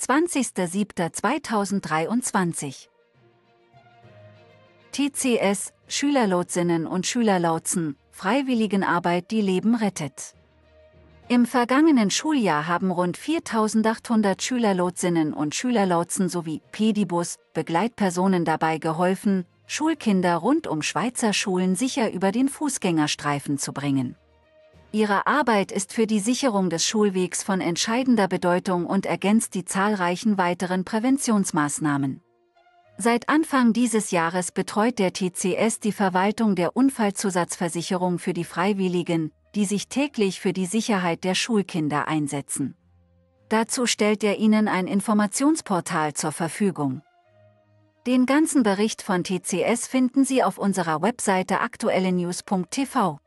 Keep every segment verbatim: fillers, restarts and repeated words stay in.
zwanzigster siebter zweitausenddreiundzwanzig. T C S, Schülerlotsinnen und Schülerlotsen, Freiwilligenarbeit, die Leben rettet. Im vergangenen Schuljahr haben rund viertausendachthundert Schülerlotsinnen und Schülerlotsen sowie Pedibus, Begleitpersonen dabei geholfen, Schulkinder rund um Schweizer Schulen sicher über den Fußgängerstreifen zu bringen. Ihre Arbeit ist für die Sicherung des Schulwegs von entscheidender Bedeutung und ergänzt die zahlreichen weiteren Präventionsmaßnahmen. Seit Anfang dieses Jahres betreut der T C S die Verwaltung der Unfallzusatzversicherung für die Freiwilligen, die sich täglich für die Sicherheit der Schulkinder einsetzen. Dazu stellt er ihnen ein Informationsportal zur Verfügung. Den ganzen Bericht von T C S finden Sie auf unserer Webseite aktuellenews punkt t v.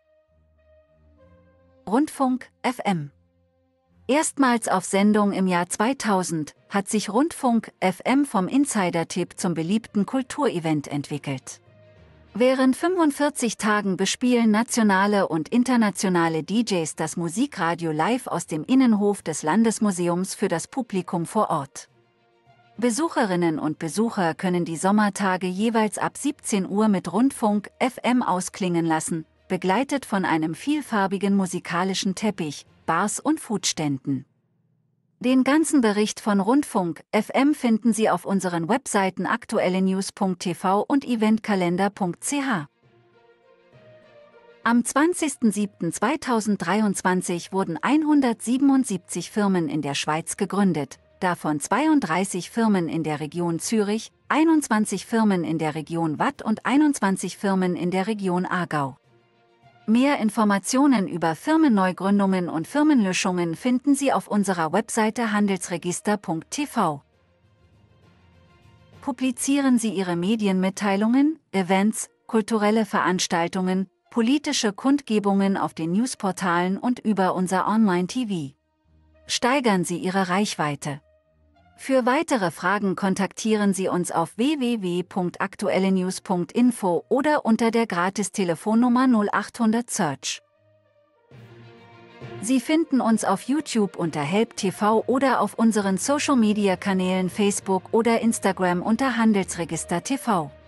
Rundfunk F M. Erstmals auf Sendung im Jahr zweitausend hat sich Rundfunk F M vom Insider-Tipp zum beliebten Kulturevent entwickelt. Während fünfundvierzig Tagen bespielen nationale und internationale D Js das Musikradio live aus dem Innenhof des Landesmuseums für das Publikum vor Ort. Besucherinnen und Besucher können die Sommertage jeweils ab siebzehn Uhr mit Rundfunk F M ausklingen lassen, begleitet von einem vielfarbigen musikalischen Teppich, Bars und Foodständen. Den ganzen Bericht von Rundfunk F M finden Sie auf unseren Webseiten aktuellenews punkt t v und eventkalender punkt c h. Am zwanzigster siebter zweitausenddreiundzwanzig wurden hundertsiebenundsiebzig Firmen in der Schweiz gegründet, davon zweiunddreißig Firmen in der Region Zürich, einundzwanzig Firmen in der Region Waadt und einundzwanzig Firmen in der Region Aargau. Mehr Informationen über Firmenneugründungen und Firmenlöschungen finden Sie auf unserer Webseite handelsregister punkt t v. Publizieren Sie Ihre Medienmitteilungen, Events, kulturelle Veranstaltungen, politische Kundgebungen auf den Newsportalen und über unser Online-T V. Steigern Sie Ihre Reichweite. Für weitere Fragen kontaktieren Sie uns auf w w w punkt aktuellenews punkt info oder unter der Gratis-Telefonnummer null achthundert Search. Sie finden uns auf YouTube unter Help T V oder auf unseren Social-Media-Kanälen Facebook oder Instagram unter Handelsregister T V.